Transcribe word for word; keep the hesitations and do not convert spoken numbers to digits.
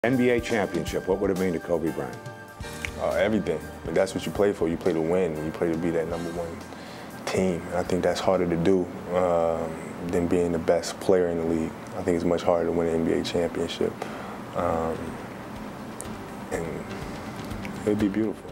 N B A championship, what would it mean to Kobe Bryant? Uh, everything. But that's what you play for. You play to win. You play to be that number one team. And I think that's harder to do um, than being the best player in the league. I think it's much harder to win an N B A championship. Um, and it would be beautiful.